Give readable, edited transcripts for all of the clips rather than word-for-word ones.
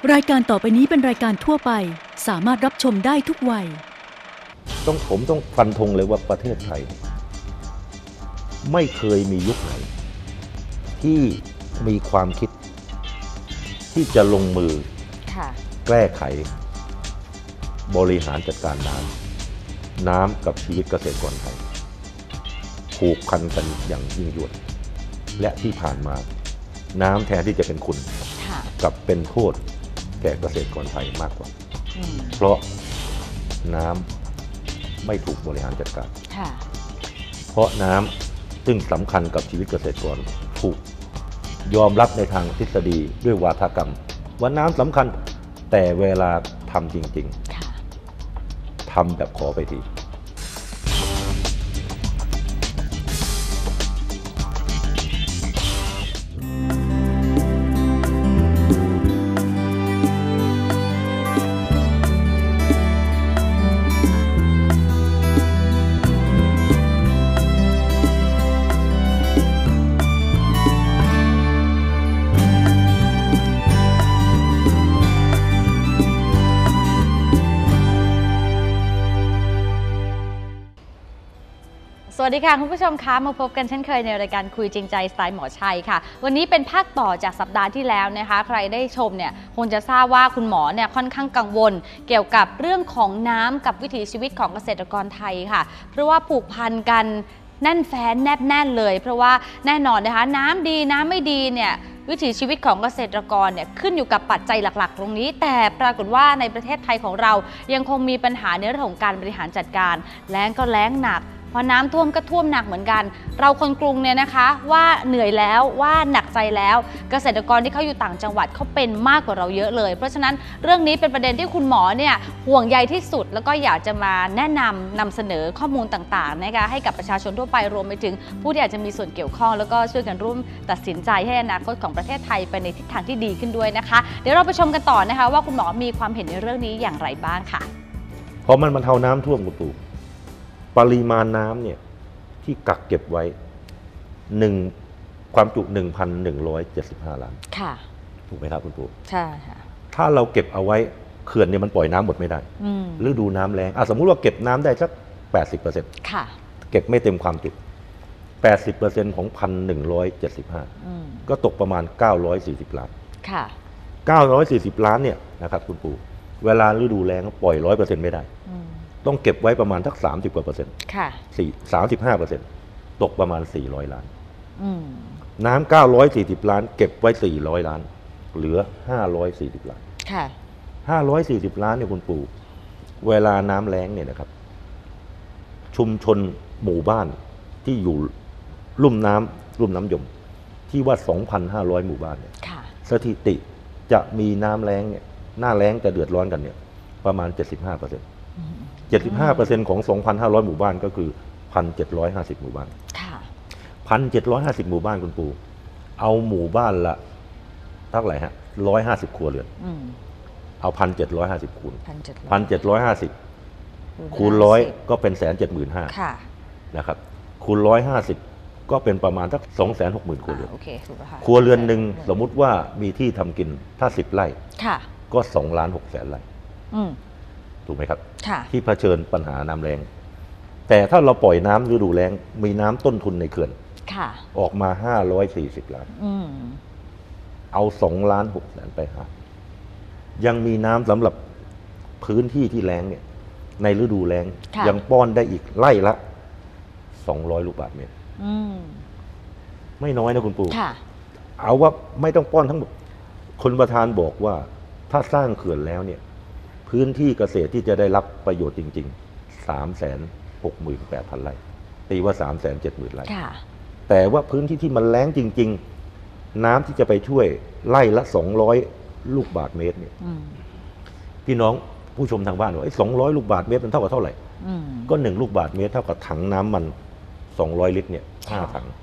รายการต่อไปนี้เป็นรายการทั่วไปสามารถรับชมได้ทุกวัยผมต้องฟันธงเลยว่าประเทศไทยไม่เคยมียุคไหนที่มีความคิดที่จะลงมือแก้ไขบริหารจัดการน้ำกับชีวิตเกษตรกรไทยผูกพันกันอย่างยิ่งยวดและที่ผ่านมาน้ำแทนที่จะเป็นคุณกับเป็นโทษแก่เกษตรกรไทยมากกว่าเพราะน้ำไม่ถูกบริหารจัดการเพราะน้ำซึ่งสำคัญกับชีวิตเกษตรกรถูกยอมรับในทางทฤษฎีด้วยวาทกรรมว่าน้ำสำคัญแต่เวลาทำจริงๆทำแบบขอไปทีสวัสดีค่ะคุณผู้ชมคะมาพบกันเช่นเคยในรายการคุยจริงใจสไตล์หมอชัยค่ะวันนี้เป็นภาคต่อจากสัปดาห์ที่แล้วนะคะใครได้ชมเนี่ยคงจะทราบว่าคุณหมอเนี่ยค่อนข้างกังวลเกี่ยวกับเรื่องของน้ำกับวิถีชีวิตของเกษตรกรไทยค่ะเพราะว่าผูกพันกันแน่นแฟ้นแนบแน่นเลยเพราะว่าแน่นอนนะคะน้ำดีน้ำไม่ดีเนี่ยวิถีชีวิตของเกษตรกรเนี่ยขึ้นอยู่กับปัจจัยหลักๆตรงนี้แต่ปรากฏว่าในประเทศไทยของเรายังคงมีปัญหาในเรื่องของการบริหารจัดการแล้งก็แล้งหนักพอน้ำท่วมก็ท่วมหนักเหมือนกันเราคนกรุงเนี่ยนะคะว่าเหนื่อยแล้วว่าหนักใจแล้วเกษตรกรที่เขาอยู่ต่างจังหวัดเขาเป็นมากกว่าเราเยอะเลยเพราะฉะนั้นเรื่องนี้เป็นประเด็นที่คุณหมอเนี่ยห่วงใยที่สุดแล้วก็อยากจะมาแนะนำเสนอข้อมูลต่างๆนะคะให้กับประชาชนทั่วไปรวมไปถึงผู้ที่อาจจะมีส่วนเกี่ยวข้องแล้วก็ช่วยกันร่วมตัดสินใจให้อนาคตของประเทศไทยไปในทิศทางที่ดีขึ้นด้วยนะคะเดี๋ยวเราไปชมกันต่อนะคะว่าคุณหมอมีความเห็นในเรื่องนี้อย่างไรบ้างค่ะเพราะมันบรรเทาน้ำท่วมคุณปู่ปริมาณน้ำเนี่ยที่กักเก็บไว้ความจุ 1,175 ล้านค่ะถูกไหมครับคุณปู่ใช่ค่ะถ้าเราเก็บเอาไว้เขื่อนเนี่ยมันปล่อยน้ำหมดไม่ได้ฤดูน้ำแล้งสมมุติว่าเก็บน้ำได้สัก 80% ค่ะเก็บไม่เต็มความจุ 80% ของ 1,175 ก็ตกประมาณ940 ล้านค่ะ 940 ล้านเนี่ยนะครับคุณปู่เวลาฤดูแล้งปล่อย 100% ไม่ได้ต้องเก็บไว้ประมาณทัก30 กว่า% ค่ะ 35%ตกประมาณ400 ล้านน้ำ940 ล้านเก็บไว้400 ล้านเหลือ540 ล้านค่ะ 540 ล้านเนี่ยคุณปู่เวลาน้ำแล้งเนี่ยนะครับชุมชนหมู่บ้านที่อยู่ลุ่มน้ำยมที่ว่า 2,500 หมู่บ้านเนี่ยสถิติจะมีน้ำแล้งเนี่ยหน้าแล้งจะเดือดร้อนกันเนี่ยประมาณ 75% 75% ของ 2,500 หมู่บ้านก็คือ 1,750 หมู่บ้าน 1,750 หมู่บ้านคุณปู่เอาหมู่บ้านละเท่าไหร่ฮะ150 ครัวเรือนเอา 1,750 คูณ 1,750 คูณ 100ก็เป็น 175,000 นะครับคูณ 150ก็เป็นประมาณสัก 260,000 ครัวเรือนครัวเรือนหนึ่งสมมุติว่ามีที่ทำกินถ้า10 ไร่ก็2,600,000 ไร่ถูกไหมครับที่เผชิญปัญหาน้ำแล้งแต่ถ้าเราปล่อยน้ำฤดูแล้งมีน้ำต้นทุนในเขื่อนออกมา540 ล้านเอา2,600,000 ไปหายังมีน้ำสำหรับพื้นที่ที่แล้งเนี่ยในฤดูแล้งยังป้อนได้อีกไร่ละ200 ลูกบาศก์เมตรไม่น้อยนะคุณปู่เอาว่าไม่ต้องป้อนทั้งหมดคุณประธานบอกว่าถ้าสร้างเขื่อนแล้วเนี่ยพื้นที่เกษตรที่จะได้รับประโยชน์จริงๆ 368,000 ไร่ตีว่า 370,000 ไร่แต่ว่าพื้นที่ที่มันแล้งจริงๆน้ำที่จะไปช่วยไร่ละ200 ลูกบาศก์เมตรเนี่ยพี่น้องผู้ชมทางบ้านว่า200 ลูกบาศก์เมตรมันเท่ากับเท่าไหร่ก็1 ลูกบาศก์เมตรเท่ากับถังน้ำมัน200 ลิตรเนี่ย5 ถัง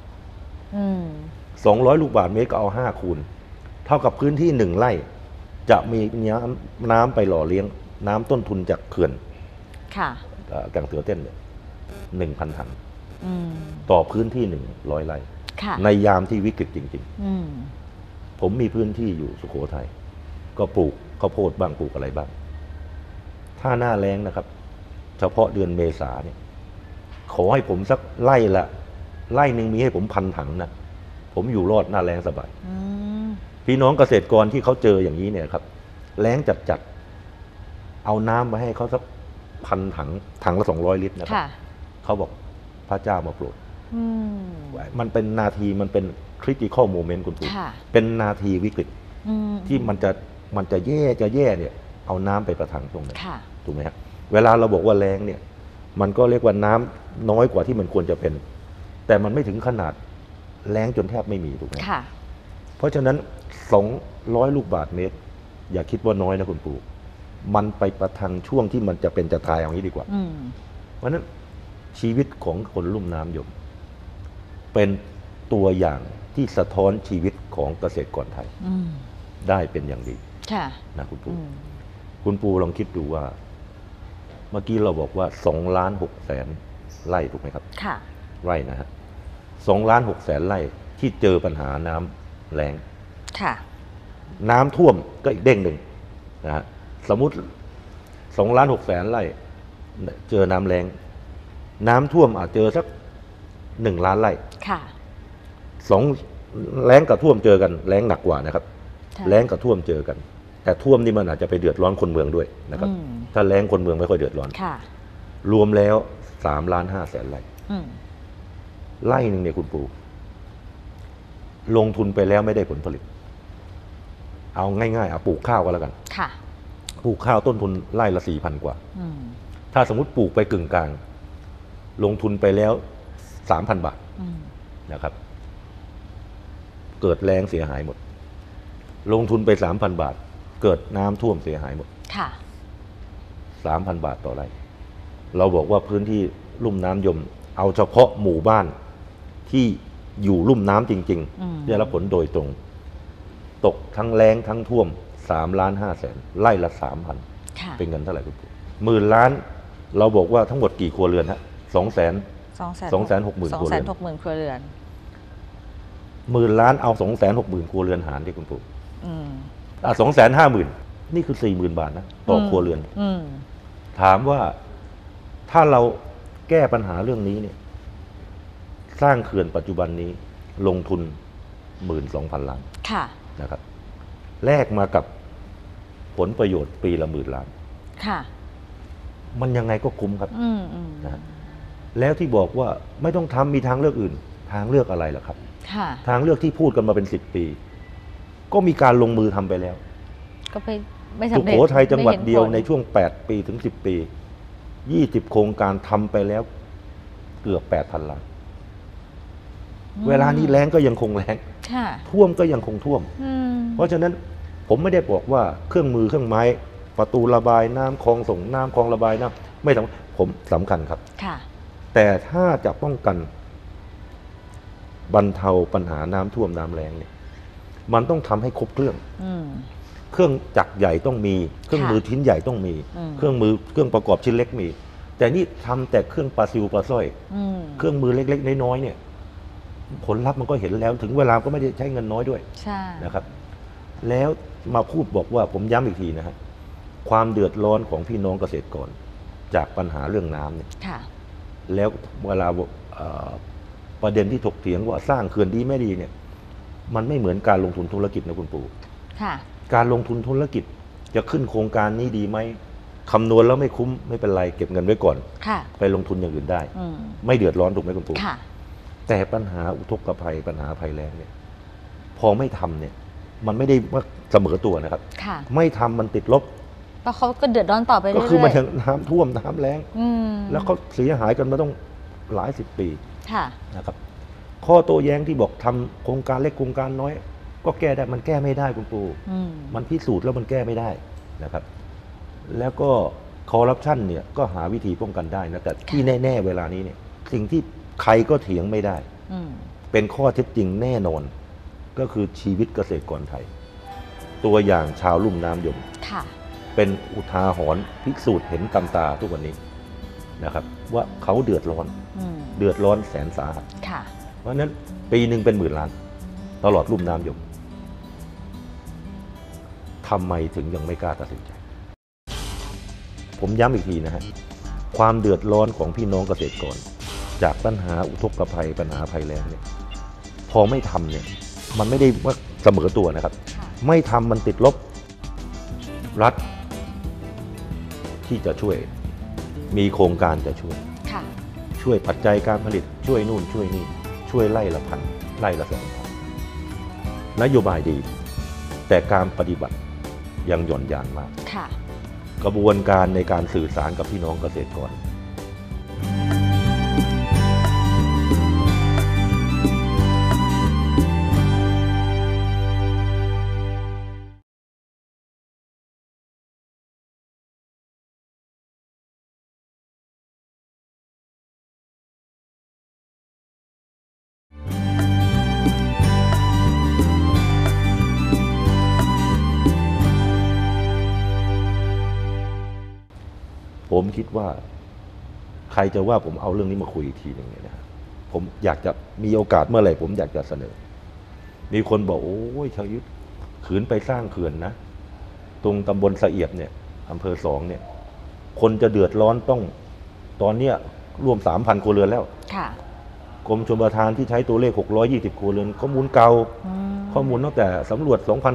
200 ลูกบาศก์เมตรก็เอา5 คูณเท่ากับพื้นที่1 ไร่จะมีน้ำไปหล่อเลี้ยงน้ำต้นทุนจากเขื่อนแก่งเสือเต้นเนี่ย 1,000 ถังต่อพื้นที่100 ไร่ในยามที่วิกฤตจริงๆผมมีพื้นที่อยู่สุโขทัยก็ปลูกข้าวโพดบ้างปลูกอะไรบ้างถ้าหน้าแล้งนะครับเฉพาะเดือนเมษาเนี่ยขอให้ผมสักไร่หนึ่งมีให้ผม1,000 ถังนะผมอยู่รอดหน้าแล้งสบายพี่น้องเกษตรกรที่เขาเจออย่างนี้เนี่ยครับแล้งจัดเอาน้ำมาให้เขาสัก1,000 ถังละ200 ลิตรนะครับเขาบอกพระเจ้ามาโปรดมันเป็นนาทีมันเป็นคริติคอลโมเมนต์คุณผู้เป็นนาทีวิกฤตที่มันจะแย่เนี่ยเอาน้ำไปประทังตรงนั้นถูกไหมครับเวลาเราบอกว่าแล้งเนี่ยมันก็เรียกว่าน้ำน้อยกว่าที่มันควรจะเป็นแต่มันไม่ถึงขนาดแล้งจนแทบไม่มีถูกไหมเพราะฉะนั้น200 ลูกบาศก์เมตรอย่าคิดว่าน้อยนะคุณปู่มันไปประทังช่วงที่มันจะเป็นจะตายอย่างนี้ดีกว่าเพราะฉะนั้นชีวิตของคนลุ่มน้ำยมเป็นตัวอย่างที่สะท้อนชีวิตของเกษตรกรไทยได้เป็นอย่างดีนะคุณปู่ลองคิดดูว่าเมื่อกี้เราบอกว่า2,600,000 ไร่ถูกไหมครับไร่นะฮะ2,600,000 ไร่ที่เจอปัญหาน้ำแล้งน้ำท่วมก็อีกเด้งหนึ่งนะฮะสมมุติ2,600,000 ไร่เจอน้ำแล้งน้ำท่วมอาจเจอสัก1 ล้านไร่2แล้งกับท่วมเจอกันแล้งหนักกว่านะครับแล้งกับท่วมเจอกันแต่ท่วมนี่มันอาจจะไปเดือดร้อนคนเมืองด้วยนะครับถ้าแล้งคนเมืองไม่ค่อยเดือดร้อนรวมแล้ว3,500,000 ไร่ไร่หนึ่งเนี่ยคุณปู่ลงทุนไปแล้วไม่ได้ผลผลิตเอาง่ายๆเอาปลูกข้าวก็แล้วกันปลูกข้าวต้นทุนไร่ละ 4,000 กว่าถ้าสมมติปลูกไปกึ่งกลางลงทุนไปแล้ว 3,000 บาทนะครับเกิดแล้งเสียหายหมดลงทุนไป 3,000 บาทเกิดน้ำท่วมเสียหายหมด3,000 บาทต่อไร่เราบอกว่าพื้นที่ลุ่มน้ำยมเอาเฉพาะหมู่บ้านที่อยู่ลุ่มน้ำจริงๆได้รับผลโดยตรงตกทั้งแล้งทั้งท่วม3,500,000 ไร่ละ 3,000 เป็นเงินเท่าไหร่คุณปู่10,000 ล้านเราบอกว่าทั้งหมดกี่ครัวเรือนฮะ260,000 ครัวเรือนครัวเรือน 10,000 ล้านเอา260,000 ครัวเรือนหารที่คุณปู่250,000นี่คือ 40,000 บาทนะต่อครัวเรือนถามว่าถ้าเราแก้ปัญหาเรื่องนี้เนี่ยสร้างเขื่อนปัจจุบันนี้ลงทุน 12,000 ล้านนะครับแลกมากับผลประโยชน์ปีละ10,000 ล้านมันยังไงก็คุ้มครับนะแล้วที่บอกว่าไม่ต้องทำมีทางเลือกอื่นทางเลือกอะไรล่ะครับทางเลือกที่พูดกันมาเป็น10 ปีก็มีการลงมือทำไปแล้วก็ไม่สำเร็จสุโขทัยจังหวัดเดียวในช่วง8 ปีถึง10 ปี20 โครงการทำไปแล้วเกือบ 8,000 ล้านเวลานี้แล้งก็ยังคงแล้งท่วมก็ยังคงท่วมเพราะฉะนั้นผมไม่ได้บอกว่าเครื่องมือเครื่องไม้ประตูระบายน้ำคลองส่งน้ำคลองระบายน้ำไม่ผมสำคัญครับแต่ถ้าจะป้องกันบรรเทาปัญหาน้ำท่วมน้ำแล้งเนี่ยมันต้องทำให้ครบเครื่องจักรใหญ่ต้องมีเครื่องมือชิ้นใหญ่ต้องมีเครื่องประกอบชิ้นเล็กมีแต่นี่ทำแต่เครื่องปลาซิวปลาสร้อยเครื่องมือเล็กๆน้อยๆเนี่ยผลลัพธ์มันก็เห็นแล้วถึงเวลาก็ไม่ได้ใช้เงินน้อยด้วยนะครับแล้วมาพูดบอกว่าผมย้ำอีกทีนะฮะความเดือดร้อนของพี่น้องเกษตรกรจากปัญหาเรื่องน้ำเนี่ยแล้วเวลาประเด็นที่ถกเถียงว่าสร้างเขื่อนดีไม่ดีเนี่ยมันไม่เหมือนการลงทุนธุรกิจนะคุณปู่การลงทุนธุรกิจจะขึ้นโครงการนี้ดีไหมคำนวณแล้วไม่คุ้มไม่เป็นไรเก็บเงินไว้ก่อนไปลงทุนอย่างอื่นได้ไม่เดือดร้อนถูกไหมคุณปู่แต่ปัญหาอุทกภัยปัญหาภัยแล้งเนี่ยพอไม่ทำเนี่ยมันไม่ได้ว่าเสมอตัวนะครับไม่ทำมันติดลบเพราะเขาก็เดือดร้อนต่อไปเรื่อยๆก็คือมันน้ำท่วมน้ำแล้งแล้วเขาเสียหายกันมาต้องหลาย10 ปีนะครับข้อโต้แย้งที่บอกทำโครงการเล็กโครงการน้อยก็แก้ได้มันแก้ไม่ได้คุณปู่มันพิสูจน์แล้วมันแก้ไม่ได้นะครับแล้วก็คอร์รัปชันเนี่ยก็หาวิธีป้องกันได้นะแต่ที่แน่ๆเวลานี้เนี่ยสิ่งที่ใครก็เถียงไม่ได้เป็นข้อเท็จจริงแน่นอนก็คือชีวิตเกษตรกรไทยตัวอย่างชาวลุ่มน้ำยมเป็นอุทาหรณ์พิสูจน์เห็นตามตาทุกวันนี้นะครับว่าเขาเดือดร้อนแสนสาหัสเพราะฉะนั้นปีหนึ่งเป็น10,000 ล้านตลอดลุ่มน้ำยมททำไมถึงยังไม่กล้าตัดสินใจผมย้ำอีกทีนะฮะความเดือดร้อนของพี่น้องเกษตรกรจากปัญหาอุทกภัยปัญหาภัยแล้งเนี่ยพอไม่ทำเนี่ยมันไม่ได้ว่าเสมอตัวนะครับไม่ทำมันติดลบรัฐที่จะช่วยมีโครงการจะช่วยปัจจัยการผลิตช่วยนู่นช่วยนี่ช่วยไล่ละพันไล่ละ2,000นโยบายดีแต่การปฏิบัติยังหย่อนยานมากกระบวนการในการสื่อสารกับพี่น้องเกษตรกรผมคิดว่าใครจะว่าผมเอาเรื่องนี้มาคุยอีกทีหนึ่งเนี่ยนะผมอยากจะมีโอกาสเมื่อไหร่ผมอยากจะเสนอมีคนบอกโอ้ยชาวยุทธขืนไปสร้างเขื่อนนะตรงตำบลสะเอียดเนี่ยอำเภอ2เนี่ยคนจะเดือดร้อนต้องตอนเนี้ยร่วม 3,000 ครัวเรือนแล้วกรมชลประทานที่ใช้ตัวเลข620ครัวเรือนข้อมูลเก่าข้อมูลตั้งแต่สำรวจ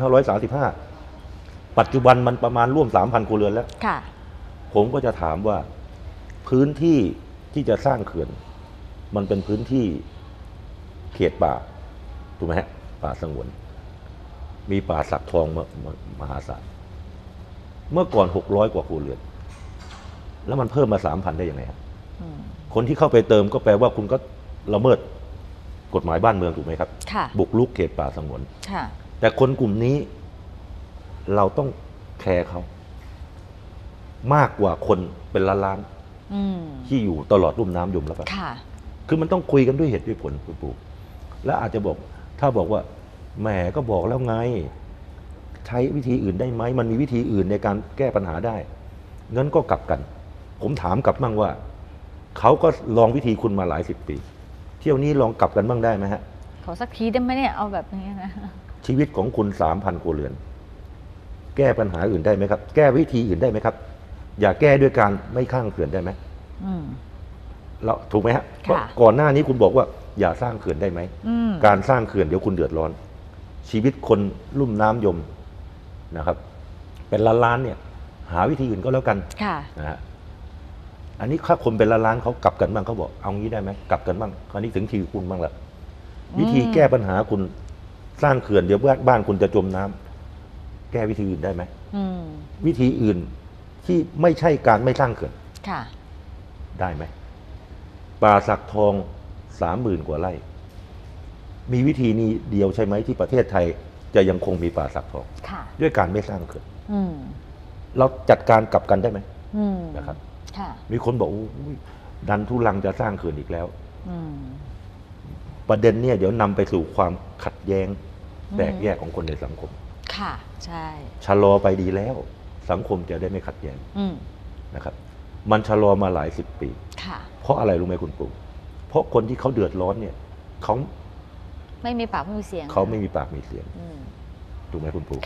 2,535 ปัจจุบันมันประมาณร่วม 3,000 ครัวเรือนแล้วผมก็จะถามว่าพื้นที่ที่จะสร้างเขื่อนมันเป็นพื้นที่เขตป่าถูกไหมฮะป่าสงวนมีป่าสักทองมหาศาลเมื่อก่อน600กว่าครัวเรือนแล้วมันเพิ่มมา 3,000 ได้ยังไงครับคนที่เข้าไปเติมก็แปลว่าคุณก็ละเมิดกฎหมายบ้านเมืองถูกไหมครับบุกรุกเขตป่าสงวนแต่คนกลุ่มนี้เราต้องแคร์เขามากกว่าคนเป็นล้านๆที่อยู่ตลอดลุ่มน้ำยมแล้วครับคือมันต้องคุยกันด้วยเหตุด้วยผลคุณปู่และอาจจะบอกถ้าบอกว่าแหมก็บอกแล้วไงใช้วิธีอื่นได้ไหมมันมีวิธีอื่นในการแก้ปัญหาได้งั้นก็กลับกันผมถามกลับมั่งว่าเขาก็ลองวิธีคุณมาหลาย10 ปีเที่ยวนี้ลองกลับกันบ้างได้ไหมฮะขอสักทีได้ไหมเนี่ยเอาแบบนี้นะชีวิตของคุณ 3,000 ครัวเรือนแก้ปัญหาอื่นได้ไหมครับแก้วิธีอื่นได้ไหมครับอย่าแก้ด้วยการไม่ข้างเขื่อนได้ไหมแล้วถูกไหมฮะเพราะก่อนหน้านี้คุณบอกว่าอย่าสร้างเขื่อนได้ไหมการสร้างเขื่อนเดี๋ยวคุณเดือดร้อนชีวิตคนลุ่มน้ำยมนะครับเป็นล้านๆเนี่ยหาวิธีอื่นก็แล้วกันนะฮะอันนี้ถ้าคนเป็นล้านๆเขากลับกันบ้างเขาบอกเอางี้ได้ไหมกลับกันบ้างคราวนี้ถึงทีคุณบ้างละวิธีแก้ปัญหาคุณสร้างเขื่อนเดี๋ยวบ้านคุณจะจมน้ำแก้วิธีอื่นได้ไหมวิธีอื่นที่ไม่ใช่การไม่สร้างเขื่อนได้ไหมป่าสักทอง 30,000 กว่าไร่มีวิธีนี้เดียวใช่ไหมที่ประเทศไทยจะยังคงมีป่าสักทองด้วยการไม่สร้างเขื่อนเราจัดการกลับกันได้ไหมนะครับมีคนบอกดันทุลังจะสร้างเขื่อนอีกแล้วประเด็นเนี่ยเดี๋ยวนำไปสู่ความขัดแย้งแตกแยกของคนในสังคมใช่ชะลอไปดีแล้วสังคมจะได้ไม่ขัดแย้งนะครับมันชะลอมาหลาย10 ปีเพราะอะไรรู้ไหมคุณปู่เพราะคนที่เขาเดือดร้อนเนี่ยเขาไม่มีปากไม่มีเสียงเขาไม่มีปากมีเสียงถูกไหมคุณปู่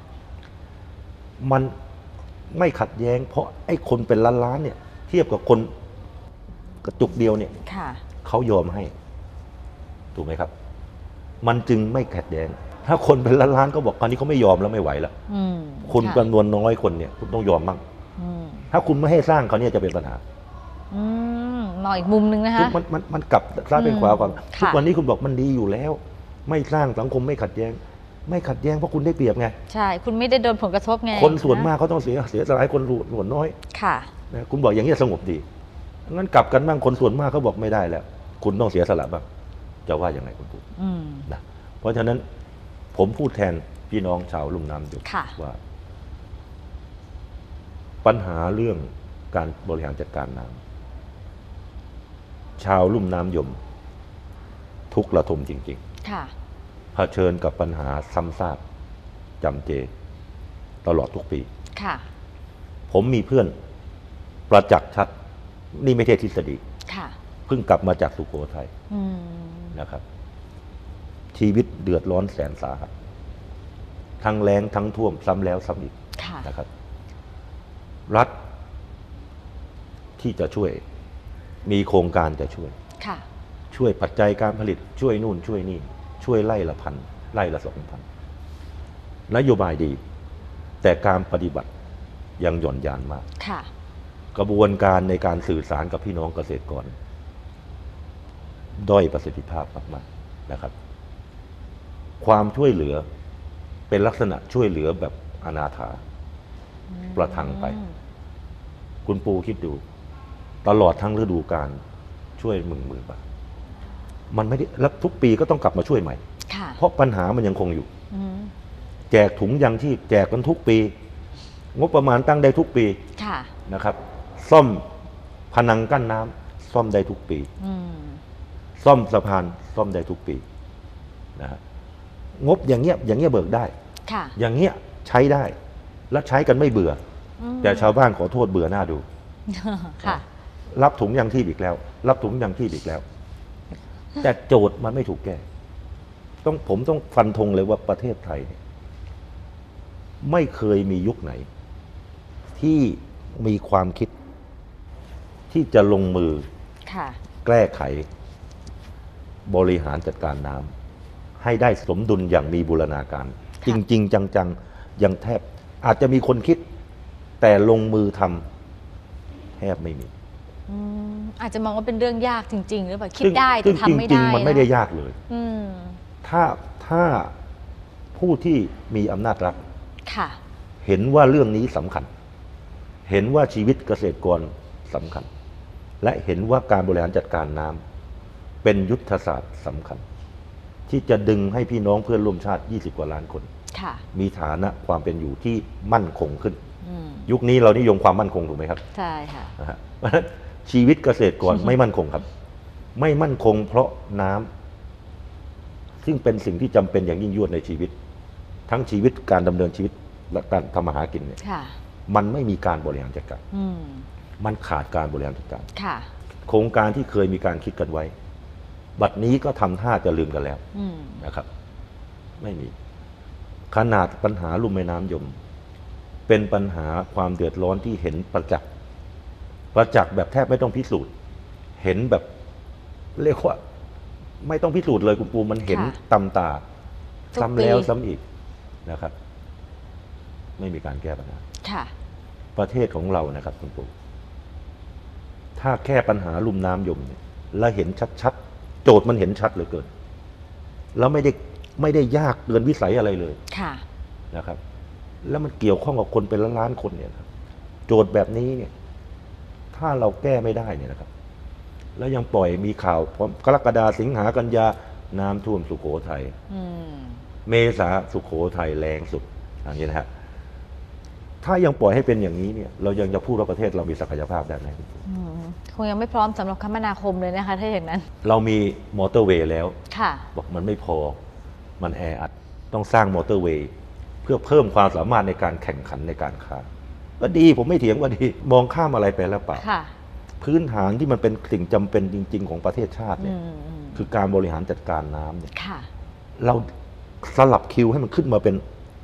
มันไม่ขัดแย้งเพราะไอ้คนเป็นล้านๆเนี่ยเทียบกับคนกระจุกเดียวเนี่ยเขายอมให้ถูกไหมครับมันจึงไม่ขัดแย้งถ้าคนเป็นล้านๆก็บอกตอนนี้เขาไม่ยอมแล้วไม่ไหวแล้วคุณจำนวนน้อยคนเนี่ยคุณต้องยอมบ้างถ้าคุณไม่ให้สร้างเขาเนี่ยจะเป็นปัญหามองอีกมุมนึงนะคะมันกลับซ้ายเป็นขวาก่อนทุกวันนี้คุณบอกมันดีอยู่แล้วไม่สร้างสังคมไม่ขัดแย้งไม่ขัดแย้งเพราะคุณได้เปรียบไงใช่คุณไม่ได้โดนผลกระทบไงคนส่วนมากเขาต้องเสียสลายคนส่วนน้อยนะคุณบอกอย่างนี้สงบดีงั้นกลับกันบ้างคนส่วนมากเขาบอกไม่ได้แล้วคุณต้องเสียสละบ้างจะว่าอย่างไรคุณปู่นะเพราะฉะนั้นผมพูดแทนพี่น้องชาวลุ่มน้ำยมว่าปัญหาเรื่องการบริหารจัดการน้ำชาวลุ่มน้ำยมทุกข์ระทมจริงๆเผชิญกับปัญหาซ้ำซากจำเจตลอดทุกปีผมมีเพื่อนประจักษ์ชัดนี่ไม่ใช่ทฤษฎีเพิ่งกลับมาจากสุโขทัยนะครับชีวิตเดือดร้อนแสนสาหัสทั้งแล้งทั้งท่วมซ้ำแล้วซ้ำอีกนะครับรัฐที่จะช่วยมีโครงการจะช่วยปัจจัยการผลิตช่วยนู่นช่วยนี่ช่วยไล่ละพันไล่ละ2,000นโยบายดีแต่การปฏิบัติยังหย่อนยานมากกระบวนการในการสื่อสารกับพี่น้องเกษตรกรด้อยประสิทธิภาพมากๆนะครับความช่วยเหลือเป็นลักษณะช่วยเหลือแบบอนาถาประทังไปคุณปูคิดดูตลอดทั้งฤดูกาลช่วยหมื่นบาทมันไม่ได้แล้วทุกปีก็ต้องกลับมาช่วยใหม่เพราะปัญหามันยังคงอยู่แจกถุงยางชีพแจกกันทุกปีงบประมาณตั้งได้ทุกปีนะครับซ่อมพนังกั้นน้ำซ่อมได้ทุกปีซ่อมสะพานซ่อมได้ทุกปีนะฮะงบอย่างเงี้ยเบิกได้อย่างเงี้ยใช้ได้และใช้กันไม่เบื่อแต่ชาวบ้านขอโทษเบื่อหน้าดูรับถุงยางชีพอีกแล้วรับถุงยางชีพอีกแล้วแต่โจทย์มันไม่ถูกแก้ผมต้องฟันธงเลยว่าประเทศไทยไม่เคยมียุคไหนที่มีความคิดที่จะลงมือแก้ไขบริหารจัดการน้ำให้ได้สมดุลอย่างมีบูรณาการจริงๆจังๆยังแทบอาจจะมีคนคิดแต่ลงมือทำแทบไม่มีอาจจะมองว่าเป็นเรื่องยากจริงๆหรือเปล่าคิดได้แต่ทำไม่ได้จริงๆมันไม่ได้ยากเลยถ้าผู้ที่มีอำนาจรัฐเห็นว่าเรื่องนี้สำคัญเห็นว่าชีวิตเกษตรกรสำคัญและเห็นว่าการบริหารจัดการน้ำเป็นยุทธศาสตร์สำคัญที่จะดึงให้พี่น้องเพื่อนร่วมชาติ20 กว่าล้านคนมีฐานะความเป็นอยู่ที่มั่นคงขึ้นยุคนี้เรานิยมความมั่นคงถูกไหมครับใช่ค่ะเพราะฉะนั้นชีวิตเกษตรกรไม่มั่นคงครับไม่มั่นคงเพราะน้ำซึ่งเป็นสิ่งที่จำเป็นอย่างยิ่งยวดในชีวิตทั้งชีวิตการดำเนินชีวิตและการทำมาหากินเนี่ยมันไม่มีการบริหารจัดการมันขาดการบริหารจัดการโครงการที่เคยมีการคิดกันไว้บัดนี้ก็ทำท่าจะลืมกันแล้วนะครับไม่มีขนาดปัญหาลุ่มแม่น้ำยมเป็นปัญหาความเดือดร้อนที่เห็นประจักษ์แบบแทบไม่ต้องพิสูจน์เห็นแบบเรียกว่าไม่ต้องพิสูจน์เลยคุณปูมันเห็นตำตาซ้ำแล้วซ้ำอีกนะครับไม่มีการแก้ปัญหาประเทศของเรานะครับคุณปูถ้าแก้ปัญหาลุ่มน้ำยมเนี่ยแล้วเห็นชัดๆโจทย์มันเห็นชัดเหลือเกินแล้วไม่ได้ยากเกินวิสัยอะไรเลยนะครับแล้วมันเกี่ยวข้องกับคนเป็นล้านๆคนเนี่ยครับโจทย์แบบนี้เนี่ยถ้าเราแก้ไม่ได้เนี่ยนะครับแล้วยังปล่อยมีข่าวกรกฎาสิงหากันยาน้ำท่วมสุโขทัยเมษาสุโขทัยแรงสุดอย่างนี้นะฮะถ้ายังปล่อยให้เป็นอย่างนี้เนี่ยเรายังจะพูดว่าประเทศเรามีศักยภาพได้ไหมคงยังไม่พร้อมสำหรับคมนาคมเลยนะคะถ้าอย่างนั้นเรามีมอเตอร์เวย์แล้วบอกมันไม่พอมันแออัดต้องสร้างมอเตอร์เวย์เพื่อเพิ่มความสามารถในการแข่งขันในการค้าก็ดีผมไม่เถียงว่าดีมองข้ามอะไรไปแล้วเปล่าพื้นฐานที่มันเป็นสิ่งจำเป็นจริงๆของประเทศชาติเนี่ยคือการบริหารจัดการน้ำเนี่ยเราสลับคิวให้มันขึ้นมาเป็น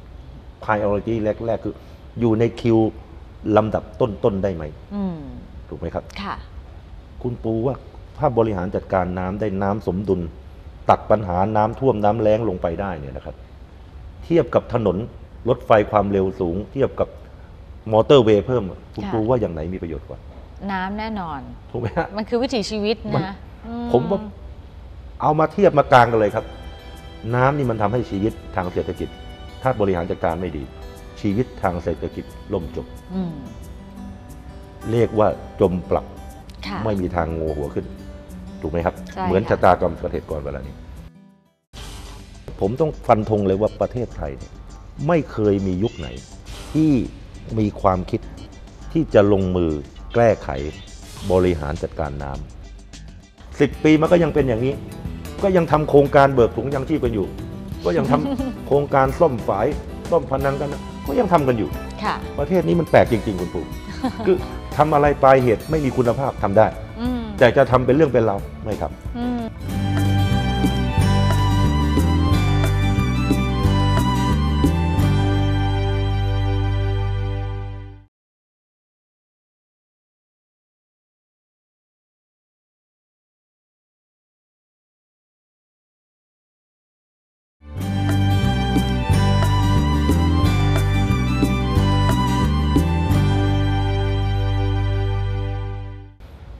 priority แรกๆคืออยู่ในคิวลำดับต้นๆได้ไหมถูกไหมครับคุณปูว่าถ้าบริหารจัดการน้ำได้น้ำสมดุลตัดปัญหาน้ำท่วมน้ำแล้งลงไปได้เนี่ยนะครับเทียบกับถนนรถไฟความเร็วสูงเทียบกับมอเตอร์เวย์เพิ่มคุณปูว่าอย่างไหนมีประโยชน์กว่าน้ำแน่นอนถูกไหมฮะมันคือวิถีชีวิตนะผมว่าเอามาเทียบมากลางกันเลยครับน้ำนี่มันทำให้ชีวิตทางเศรษฐกิจถ้าบริหารจัดการไม่ดีชีวิตทางเศรษฐกิจล่มจมเรียกว่าจมปลักไม่มีทางโงหัวขึ้นถูกไหมครับเหมือนชะตากรรมเกษตรกรเวลานี้ผมต้องฟันธงเลยว่าประเทศไทยไม่เคยมียุคไหนที่มีความคิดที่จะลงมือแก้ไขบริหารจัดการน้ำ10 ปีมันก็ยังเป็นอย่างนี้ก็ยังทำโครงการเบิกถุงยางชีพกันอยู่ก็ยังทำโครงการซ่อมฝายซ่อมพนังกันก็ยังทำกันอยู่ประเทศนี้มันแปลกจริงๆคุณปู่คือทำอะไรปลายเหตุไม่มีคุณภาพทำได้แต่จะทำเป็นเรื่องเป็นราวไม่ครับ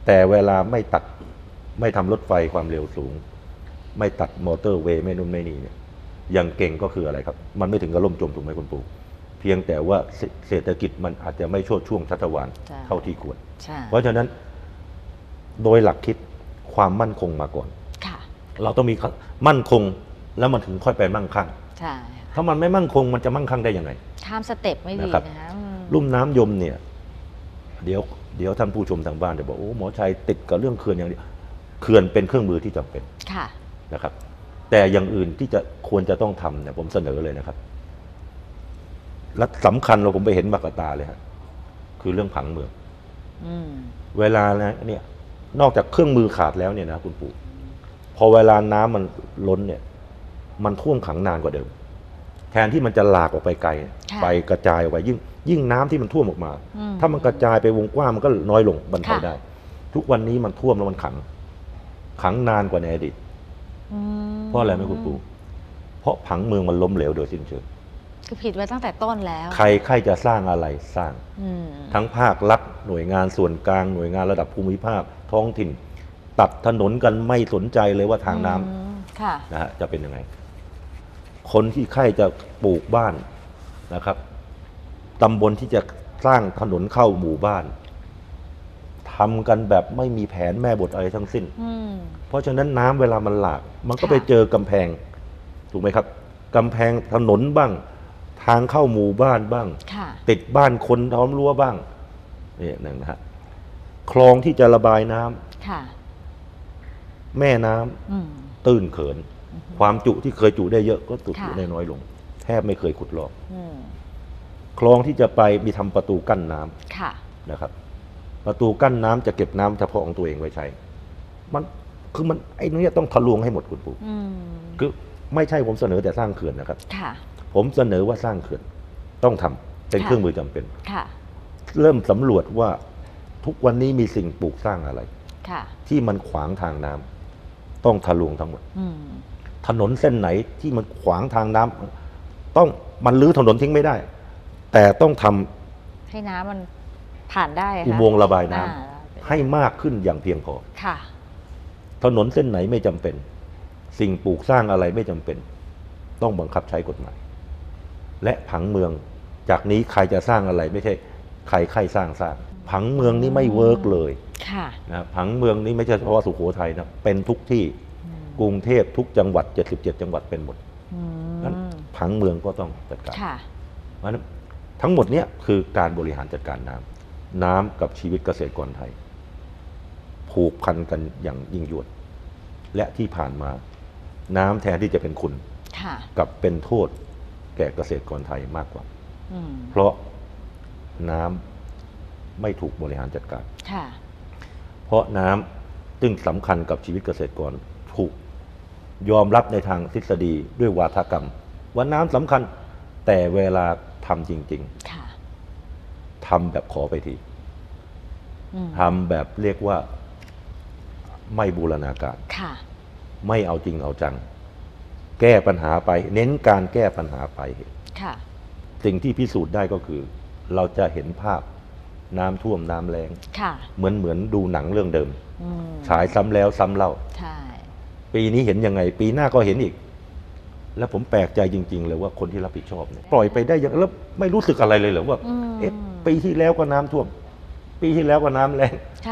แต่เวลาไม่ทำรถไฟความเร็วสูง ไม่ตัดมอเตอร์เวย์ไม่นู่นไม่นี่เนี่ยอย่างเก่งก็คืออะไรครับมันไม่ถึงกับล่มจมถูกไหมคุณปู่เพียงแต่ว่าเศรษฐกิจมันอาจจะไม่โชติช่วงชัชวาลเท่าที่ควรเพราะฉะนั้นโดยหลักคิดความมั่นคงมาก่อนเราต้องมีมั่นคงแล้วมันถึงค่อยไปมั่งคั่งถ้ามันไม่มั่นคงมันจะมั่งคั่งได้ยังไงข้ามสเต็ปไม่ดีนะคะลุ่มน้ำยมเนี่ยเดี๋ยวท่านผู้ชมทางบ้านจะบอกโอ้หมอชัยติดกับเรื่องเขื่อนอย่างเดียวเขื่อนเป็นเครื่องมือที่จำเป็นนะครับแต่อย่างอื่นที่จะควรจะต้องทำเนี่ยผมเสนอเลยนะครับและสำคัญเราผมไปเห็นบักตาเลยฮะคือเรื่องผังเมืองเวลาเนี่ยนอกจากเครื่องมือขาดแล้วเนี่ยนะคุณปู่พอเวลาน้ำมันล้นเนี่ยมันท่วมขังนานกว่าเดิมแทนที่มันจะหลากออกไปไกลไปกระจายออกไปยิ่งน้ำที่มันท่วมออกมาถ้ามันกระจายไปวงกว้างมันก็น้อยลงบรรเทาได้ทุกวันนี้มันท่วมแล้วมันขังนานกว่าในอดีตเพราะอะไรไหมคุณปู่เพราะผังเมืองมันล้มเหลวโดยสิ้นเชิงคือผิดไว้ตั้งแต่ต้นแล้วใครจะสร้างอะไรสร้างทั้งภาครัฐหน่วยงานส่วนกลางหน่วยงานระดับภูมิภาคท้องถิ่นตัดถนนกันไม่สนใจเลยว่าทางน้ำนะฮะจะเป็นยังไงคนที่ใครจะปลูกบ้านนะครับตำบลที่จะสร้างถนนเข้าหมู่บ้านทำกันแบบไม่มีแผนแม่บทอะไรทั้งสิ้นเพราะฉะนั้นน้ำเวลามันหลากมันก็ไปเจอกำแพงถูกไหมครับกำแพงถนนบ้างทางเข้าหมู่บ้านบ้างติดบ้านคนล้อมรั้วบ้างนี่นั่นนะฮะคลองที่จะระบายน้ำแม่น้ำตื้นเขินความจุที่เคยจุได้เยอะก็จุได้น้อยลงแทบไม่เคยขุดลอกคลองที่จะไปมีทำประตูกั้นน้ำนะครับประตูกั้นน้ำจะเก็บน้ำเฉพาะของตัวเองไว้ใช้มันไอ้นี้ต้องทะลวงให้หมดคุณปู่คือไม่ใช่ผมเสนอแต่สร้างเขื่อนนะครับผมเสนอว่าสร้างเขื่อนต้องทำเป็นเครื่องมือจำเป็นเริ่มสำรวจว่าทุกวันนี้มีสิ่งปลูกสร้างอะไรที่มันขวางทางน้ำต้องทะลวงทั้งหมดถนนเส้นไหนที่มันขวางทางน้ำต้องมันรื้อถนนทิ้งไม่ได้แต่ต้องทำให้น้ำมันผ่านได้อุโมงค์ระบายน้ำให้มากขึ้นอย่างเพียงพอถนนเส้นไหนไม่จำเป็นสิ่งปลูกสร้างอะไรไม่จำเป็นต้องบังคับใช้กฎหมายและผังเมืองจากนี้ใครจะสร้างอะไรไม่ใช่ใครสร้างผังเมืองนี้ไม่เวิร์กเลยนะผังเมืองนี้ไม่ใช่เฉพาะสุโขทัยนะเป็นทุกที่กรุงเทพทุกจังหวัด77จังหวัดเป็นหมดนั้นผังเมืองก็ต้องจัดการเพราะฉะนั้นทั้งหมดนี้คือการบริหารจัดการน้ำกับชีวิตเกษตรกรไทยผูกพันกันอย่างยิ่งยวดและที่ผ่านมาน้ำแทนที่จะเป็นคุณกับเป็นโทษแก่เกษตรกรไทยมากกว่าเพราะน้ำไม่ถูกบริหารจัดการเพราะน้ำซึ่งสำคัญกับชีวิตเกษตรกรถูกยอมรับในทางทฤษฎีด้วยวาทกรรมว่าน้ำสำคัญแต่เวลาทำจริงๆทำแบบขอไปทีทำแบบเรียกว่าไม่บูรณาการไม่เอาจริงเอาจังแก้ปัญหาไปเน้นการแก้ปัญหาไปสิ่งที่พิสูจน์ได้ก็คือเราจะเห็นภาพน้ำท่วมน้ำแล้งเหมือนดูหนังเรื่องเดิมฉายซ้ำแล้วซ้ำเล่าปีนี้เห็นยังไงปีหน้าก็เห็นอีกแล้วผมแปลกใจจริงๆเลยว่าคนที่รับผิดชอบเนี่ยปล่อยไปได้ยังแล้วไม่รู้สึกอะไรเลยเหรอว่าปีที่แล้วก็น้ำท่วมปีที่แล้วก็น้ำแล้ง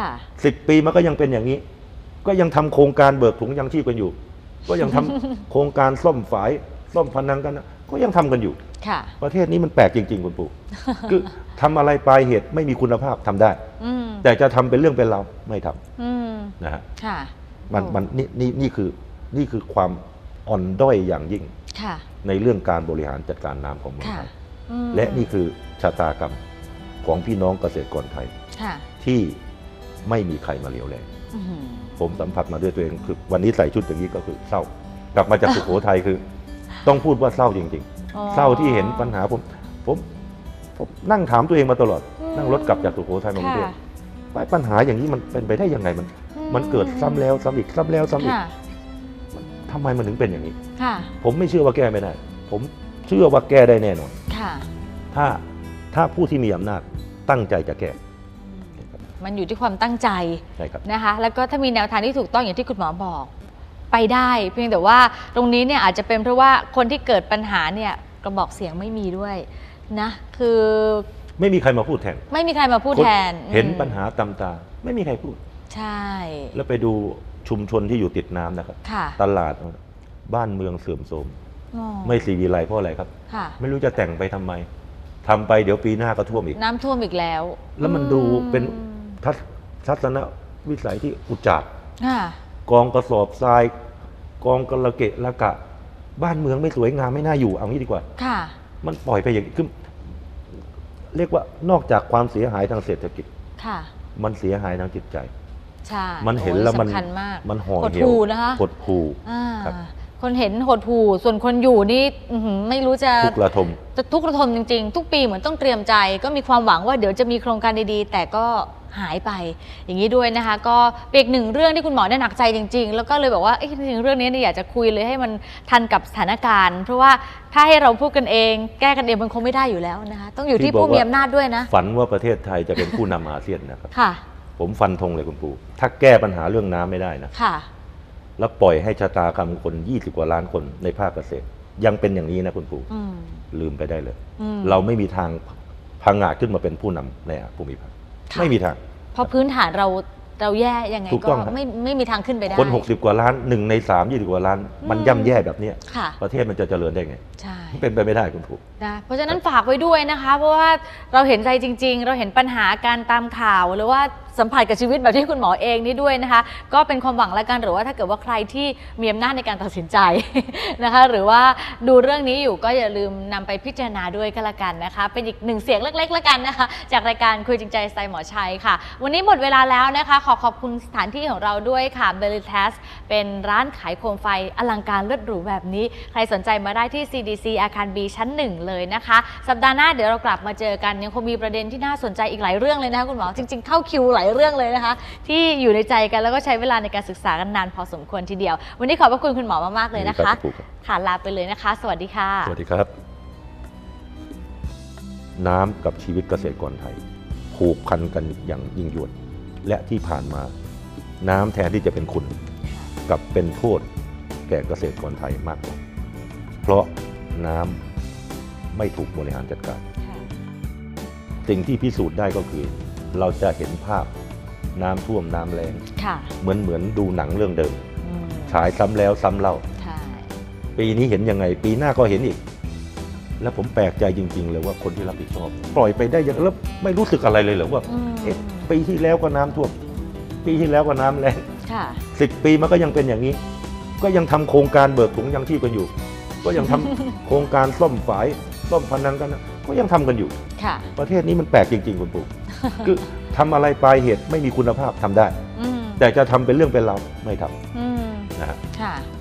10 ปีมันก็ยังเป็นอย่างนี้ก็ยังทำโครงการเบิกถุงยังชีพกันอยู่ก็ยังทำโครงการซ่อมฝายซ่อมพนังกันก็ยังทำกันอยู่ประเทศนี้มันแปลกจริงๆคุณปู่คือทำอะไรปลายเหตุไม่มีคุณภาพทำได้แต่จะทำเป็นเรื่องเป็นราวไม่ทำนะฮะมันนี่คือความอ่อนด้อยอย่างยิ่งในเรื่องการบริหารจัดการน้ำของเมืองไทยและนี่คือชะตากรรมของพี่น้องเกษตรกรไทยที่ไม่มีใครมาเหลียวแลผมสัมผัสมาด้วยตัวเองคือวันนี้ใส่ชุดอย่างนี้ก็คือเศร้ากลับมาจากสุโขทัยคือต้องพูดว่าเศร้าจริงๆเศร้าที่เห็นปัญหาผมนั่งถามตัวเองมาตลอดนั่งรถกลับจากสุโขทัยมากรุงเทพปัญหาอย่างนี้มันเป็นไปได้ยังไงมันเกิดซ้ำแล้วซ้ำอีกซ้ำแล้วซ้ำอีกทำไมมันถึงเป็นอย่างนี้ผมไม่เชื่อว่าแก้ไม่ได้ผมเชื่อว่าแก้ได้แน่นอนถ้าผู้ที่มีอำนาจตั้งใจจะแก้มันอยู่ที่ความตั้งใจใช่ครับนะคะแล้วก็ถ้ามีแนวทางที่ถูกต้องอย่างที่คุณหมอบอกไปได้เพียงแต่ว่าตรงนี้เนี่ยอาจจะเป็นเพราะว่าคนที่เกิดปัญหาเนี่ยกระบอกเสียงไม่มีด้วยนะคือไม่มีใครมาพูดแทนไม่มีใครมาพูดแทนเห็นปัญหาตำตาไม่มีใครพูดใช่แล้วไปดูชุมชนที่อยู่ติดน้ำนะครับตลาดบ้านเมืองเสื่อมโทรมไม่สีวิไลเพราะอะไรครับไม่รู้จะแต่งไปทำไมทำไปเดี๋ยวปีหน้าก็ท่วมอีกน้ำท่วมอีกแล้วแล้วมันดูเป็นทัศนวิสัยที่อุจจาระกองกระสอบทรายกองกระเกะระกะบ้านเมืองไม่สวยงามไม่น่าอยู่เอางี้ดีกว่ามันปล่อยไปอย่างคือเรียกว่านอกจากความเสียหายทางเศรษฐกิจมันเสียหายทางจิตใจมันเห็นแล้วมันห่อเหี่ยวหดหู่ครับคนเห็นหดหู่ส่วนคนอยู่นี่ไม่รู้จะทุกระทมจริงๆทุกปีเหมือนต้องเตรียมใจก็มีความหวังว่าเดี๋ยวจะมีโครงการดีๆแต่ก็หายไปอย่างนี้ด้วยนะคะก็เป็นอีกหนึ่งเรื่องที่คุณหมอได้หนักใจจริงๆแล้วก็เลยบอกว่าจริงๆเรื่องนี้อยากจะคุยเลยให้มันทันกับสถานการณ์เพราะว่าถ้าให้เราพูดกันเองแก้กันเองมันคงไม่ได้อยู่แล้วนะคะต้องอยู่ที่ผู้มีอำนาจด้วยนะฝันว่าประเทศไทยจะเป็นผู้นำอาเซียนนะครับผมฟันธงเลยคุณปู่ถ้าแก้ปัญหาเรื่องน้ำไม่ได้นะแล้วปล่อยให้ชะตากรรมคน20 กว่าล้านคนในภาคเกษตรยังเป็นอย่างนี้นะคุณปู่ลืมไปได้เลยเราไม่มีทางพังงาดขึ้นมาเป็นผู้นำในภูมิภาคไม่มีทางเพราะพื้นฐานเราแย่ยังไงก็ไม่มีทางขึ้นไปได้คน60 กว่าล้าน1 ใน 3 20 กว่าล้านมันย่ำแย่แบบนี้ประเทศมันจะเจริญได้ไงใช่เป็นไปไม่ได้คุณปู่เพราะฉะนั้นฝากไว้ด้วยนะคะเพราะว่าเราเห็นใจจริงๆเราเห็นปัญหาการตามข่าวหรือว่าสัมผัสกับชีวิตแบบที่คุณหมอเองนี่ด้วยนะคะก็เป็นความหวังแล้วกันหรือว่าถ้าเกิดว่าใครที่มีอำนาจในการตัดสินใจนะคะหรือว่าดูเรื่องนี้อยู่ก็อย่าลืมนำไปพิจารณาด้วยก็แล้วกันนะคะเป็นอีกหนึ่งเสียงเล็กๆแล้วกันนะคะจากรายการคุยจริงใจสไตล์หมอชัยค่ะวันนี้หมดเวลาแล้วนะคะขอบคุณสถานที่ของเราด้วยค่ะ Bellitas เป็นร้านขายโคมไฟอลังการเลิศหรูแบบนี้ใครสนใจมาได้ที่ CDC อาคาร B ชั้น 1เลยนะคะสัปดาห์หน้าเดี๋ยวเรากลับมาเจอกันยังคงมีประเด็นที่น่าสนใจอีกหลายเรื่องเลยนะคะคุณหมอจริงๆเข้าคิวหลายเรื่องเลยนะคะที่อยู่ในใจกันแล้วก็ใช้เวลาในการศึกษากันนานพอสมควรทีเดียววันนี้ขอบพระคุณคุณหมอมากๆเลยนะคะค่ะลาไปเลยนะคะสวัสดีค่ะสวัสดีครับน้ำกับชีวิตเกษตรกรไทยผูกพันกันอย่างยิ่งยวดและที่ผ่านมาน้ำแทนที่จะเป็นคุณกับเป็นโทษแก่เกษตรกรไทยมากกว่าเพราะน้ำไม่ถูกบริหารจัดการสิ่งที่พิสูจน์ได้ก็คือเราจะเห็นภาพน้ำท่วมน้ำแล้งเหมือนดูหนังเรื่องเดิมฉายซ้ำแล้วซ้ำเล่าปีนี้เห็นยังไงปีหน้าก็เห็นอีกแล้วผมแปลกใจจริงๆเลยว่าคนที่รับผิดชอบปล่อยไปได้ยังแล้วไม่รู้สึกอะไรเลยเหรอว่าปีที่แล้วก็น้ำท่วมปีที่แล้วก็น้ำแล้ง10 ปีมันก็ยังเป็นอย่างนี้ก็ยังทำโครงการเบิกถุงยังชีพกันอยู่ก็ยังทำโครงการซ่อมฝายซ่อมพนังกันก็ยังทำกันอยู่ประเทศนี้มันแปลกจริงๆคุณปู่คือทำอะไรปลายเหตุไม่มีคุณภาพทำได้แต่จะทำเป็นเรื่องเป็นราวไม่ทำนะครับ